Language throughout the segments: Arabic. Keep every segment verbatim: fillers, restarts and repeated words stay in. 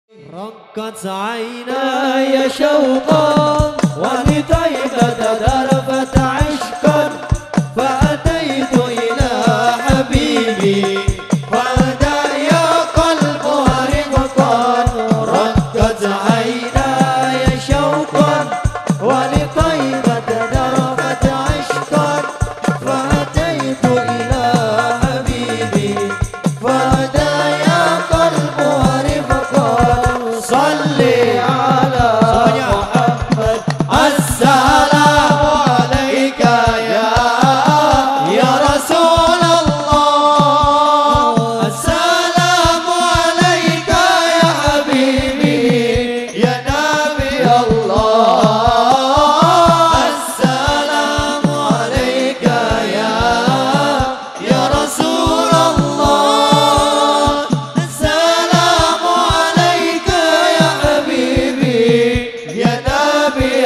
رقت عيناي شوقا ولطيبة ذرفت عشقا فأتيت إلى حبيبي فهدى يا قلبها رفقا. رقت عيناي شوقا ولطيبة ذرفت عشقا فأتيت إلى حبيبي فهدى يا قلبها رفقا. صلي على محمد السلام عليك يا يا رسول الله السلام عليك يا حبيبي يا نبي الله السلام عليك يا يا رسول الله السلام عليك يا حبيبي يا نبي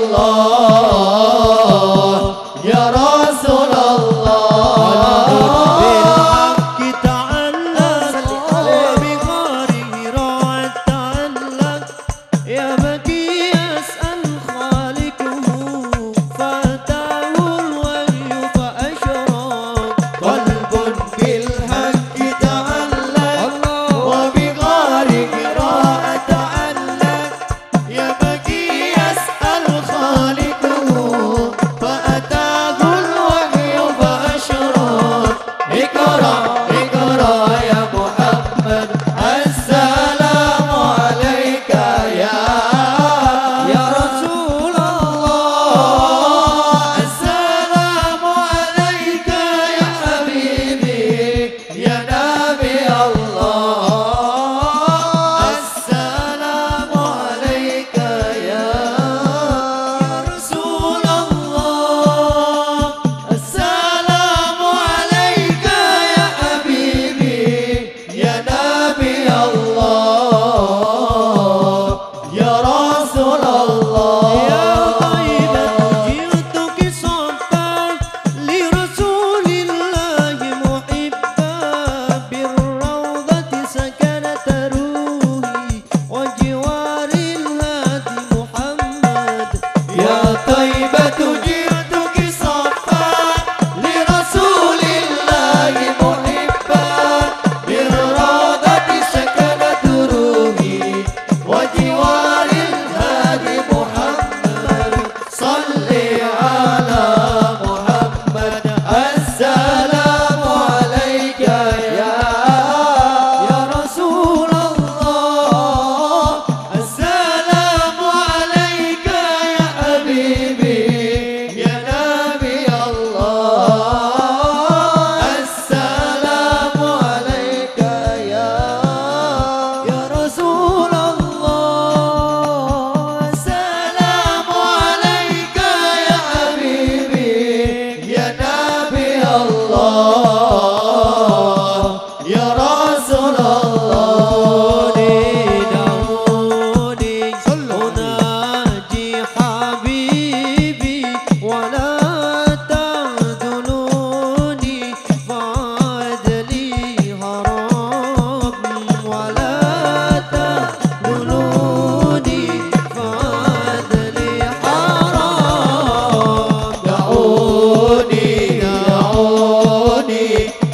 الله يا رسول الله. بالحق تعلق وبغاره راعت تعلق يا بكي يسأل خالقه فأتاه الوحي فأشرق. قلب بالحق تعلق وبغاره راعت تعلق يا بكي يسأل خالقه فأتاه الوحي فأشرق. اقرأ اقرأ يا محمد السلام عليك يا يا رسول الله السلام عليك يا حبيبي يا نبي الله السلام عليك يا رسول الله السلام عليك يا حبيبي يا نبي الله يا رسول الله. يا طيبة جئتك صفا لرسول الله محبا بالروضة سكنت روحي وجوار الهادي محمد. يا طيبة جئتك صفا لرسول الله محبا بالروضة سكنت روحي وجوار الهادي محمد. صلي على محمد السلام عليك يا يا رسول الله السلام عليك يا حبيبي يا نبي الله السلام عليك يا يا رسول الله السلام عليك يا حبيبي يا نبي الله يا رسول الله. دعوني أناجي حبيبي ولا تخذلوني فعاد لي هرب ولا تخذلوني فعاد لي حرام. دعوني دعوني